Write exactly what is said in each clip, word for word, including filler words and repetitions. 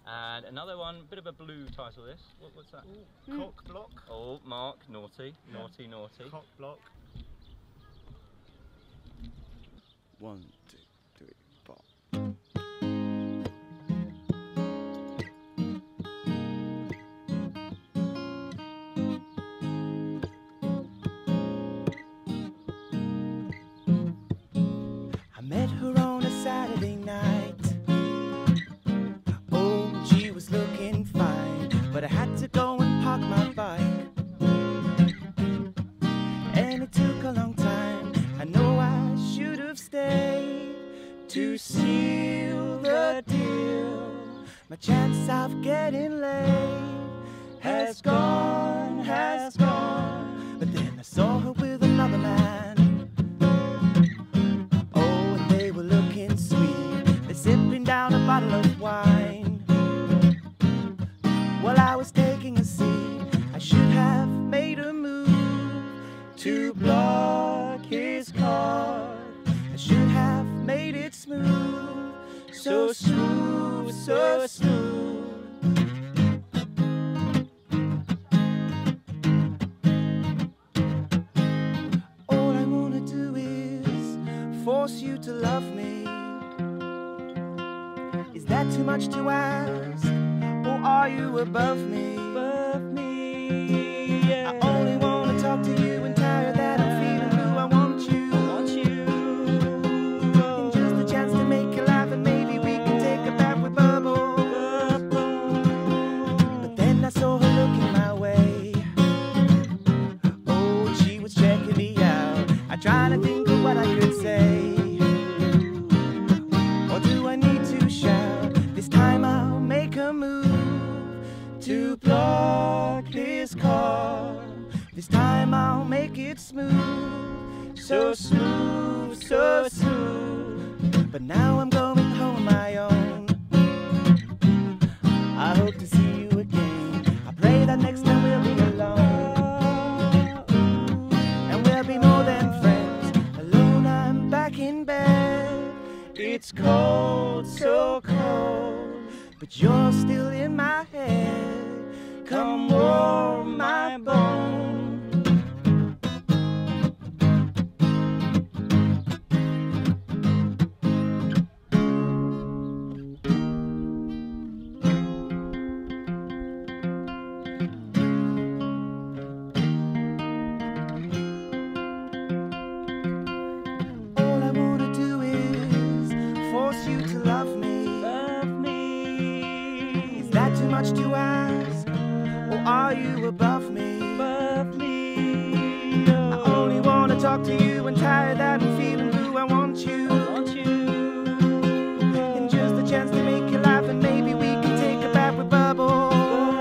And another one, bit of a blue title this. What, what's that? Ooh, cock block. Oh, Mark, naughty, Yeah. naughty, naughty. Cock block. One, two, three, four. I met her on a Saturday night. Oh, she was looking fine, but I had to go and park my bike. And it took a long time. I know I should have stayed to seal the deal. My chance of getting laid has gone, has gone. But then I saw her with another man. Oh, and they were looking sweet. They're sipping down a bottle of wine. While I was taking a seat, I should have made a move to block his car. I should have made it smooth, so smooth, so smooth. All I wanna do is force you to love me. Is that too much to ask, or are you above me? Above me, yeah. I only wanna talk to you and tell you that I'm feeling blue. I want you, I want you. And just a chance to make you laugh, and maybe we can take a bath with Bubble. But then I saw her looking my way. Oh, she was checking me out. I tried to think of what I could say. Or do I need to shout? This time I'll make a move to block his car. This time I'll make it smooth, so smooth, so smooth. But now I'm going home on my own. I hope to see you again. I pray that next time we'll be alone, and we'll be more than friends. Alone I'm back in bed. It's cold, so cold, but you're still in my head. Come warm my bones. All I wanna do is force you to love me. Love me. Is that too much to ask, or are you above me? Above me. Oh. I only wanna talk to you and tell you that I'm feeling blue. I want you, I want you. And just a chance to make you laugh, and maybe we can take a bath with Bubble.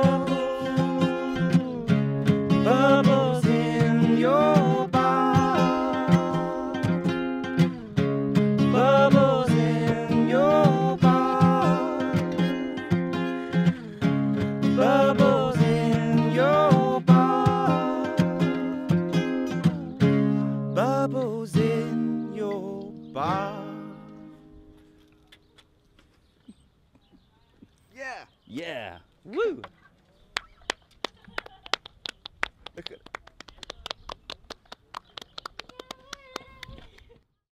Bubbles in your bar. Bubbles in your bar. Bubbles in your bar. Bubbles in your bar. Yeah. Yeah. Woo! Look at